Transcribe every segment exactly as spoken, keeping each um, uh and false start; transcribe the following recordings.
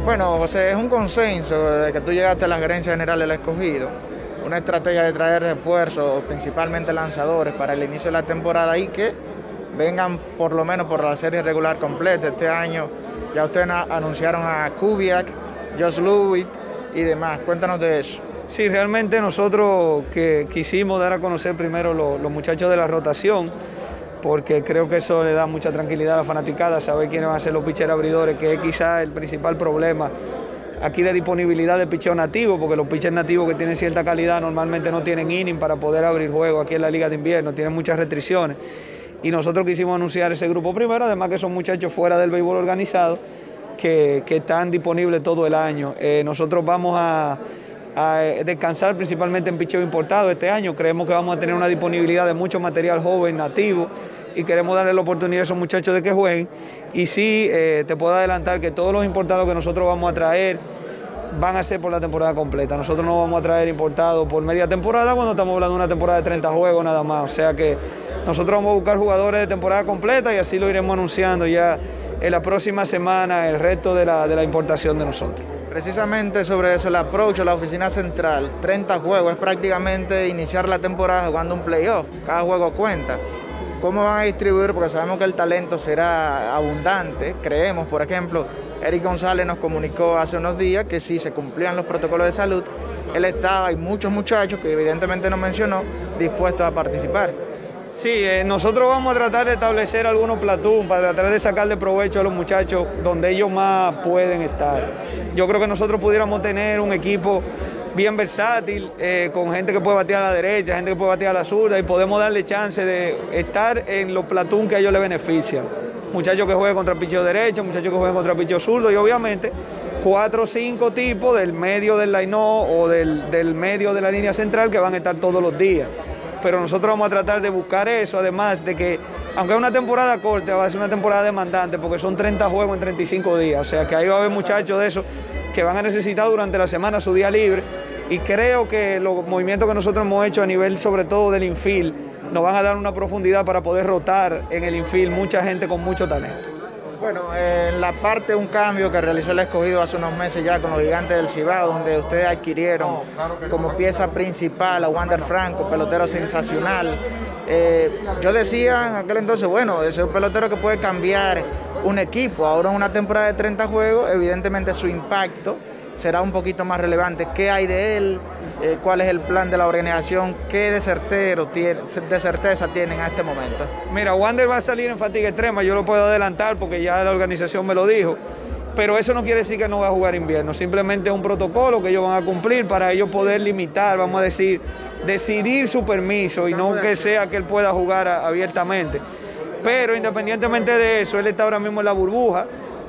Bueno, José, es un consenso desde que tú llegaste a la gerencia general del Escogido, una estrategia de traer refuerzos, principalmente lanzadores, para el inicio de la temporada y que vengan por lo menos por la serie regular completa. Este año ya ustedes anunciaron a Kubiak, Josh Lewis y demás. Cuéntanos de eso. Sí, realmente nosotros que quisimos dar a conocer primero los, los muchachos de la rotación, porque creo que eso le da mucha tranquilidad a la fanaticada, saber quiénes van a ser los pitchers abridores, que es quizás el principal problema aquí de disponibilidad de picheo nativo, porque los pitchers nativos que tienen cierta calidad normalmente no tienen inning para poder abrir juego aquí en la Liga de Invierno, tienen muchas restricciones. Y nosotros quisimos anunciar ese grupo primero, además que son muchachos fuera del béisbol organizado, que, que están disponibles todo el año. Eh, nosotros vamos a... a descansar principalmente en picheo importado este año. Creemos que vamos a tener una disponibilidad de mucho material joven, nativo, y queremos darle la oportunidad a esos muchachos de que jueguen. Y sí, eh, te puedo adelantar que todos los importados que nosotros vamos a traer van a ser por la temporada completa. Nosotros no vamos a traer importados por media temporada cuando estamos hablando de una temporada de treinta juegos nada más. O sea que nosotros vamos a buscar jugadores de temporada completa y así lo iremos anunciando ya en la próxima semana el resto de la, de la importación de nosotros. Precisamente sobre eso, el approach a la oficina central, treinta juegos, es prácticamente iniciar la temporada jugando un playoff, cada juego cuenta. ¿Cómo van a distribuir? Porque sabemos que el talento será abundante, creemos, por ejemplo, Eric González nos comunicó hace unos días que si se cumplían los protocolos de salud, él estaba, hay muchos muchachos que evidentemente no mencionó, dispuestos a participar. Sí, eh, nosotros vamos a tratar de establecer algunos platoon para tratar de sacarle provecho a los muchachos donde ellos más pueden estar. Yo creo que nosotros pudiéramos tener un equipo bien versátil, eh, con gente que puede batear a la derecha, gente que puede batear a la zurda, y podemos darle chance de estar en los platoon que a ellos les benefician. Muchachos que jueguen contra el picheo derecho, muchachos que jueguen contra el picheo zurdo, y obviamente cuatro o cinco tipos del medio del line-up o del, del medio de la línea central que van a estar todos los días. Pero nosotros vamos a tratar de buscar eso, además de que, aunque es una temporada corta, va a ser una temporada demandante, porque son treinta juegos en treinta y cinco días, o sea que ahí va a haber muchachos de esos que van a necesitar durante la semana su día libre, y creo que los movimientos que nosotros hemos hecho a nivel sobre todo del infield nos van a dar una profundidad para poder rotar en el infield mucha gente con mucho talento. Bueno, en la parte, un cambio que realizó el Escogido hace unos meses ya con los Gigantes del Cibao, donde ustedes adquirieron como pieza principal a Wander Franco, pelotero sensacional. Eh, yo decía en aquel entonces, bueno, ese es un pelotero que puede cambiar un equipo. Ahora en una temporada de treinta juegos, evidentemente su impacto será un poquito más relevante. ¿Qué hay de él? Eh, ¿Cuál es el plan de la organización? ¿Qué de, certero tiene, de certeza tienen a este momento? Mira, Wander va a salir en fatiga extrema, yo lo puedo adelantar porque ya la organización me lo dijo, pero eso no quiere decir que no va a jugar invierno, simplemente es un protocolo que ellos van a cumplir para ellos poder limitar, vamos a decir, decidir su permiso y no que sea que él pueda jugar abiertamente. Pero independientemente de eso, él está ahora mismo en la burbuja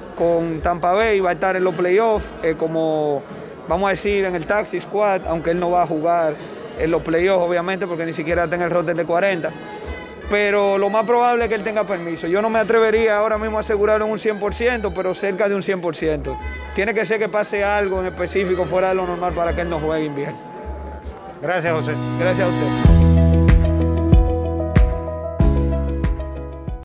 con Tampa Bay, va a estar en los playoffs, eh, como vamos a decir en el taxi squad, aunque él no va a jugar en los playoffs obviamente porque ni siquiera está en el roster de cuarenta, pero lo más probable es que él tenga permiso. Yo no me atrevería ahora mismo a asegurarlo en un cien por ciento, pero cerca de un cien por ciento. Tiene que ser que pase algo en específico fuera de lo normal para que él no juegue invierno. Gracias, José. Gracias a usted.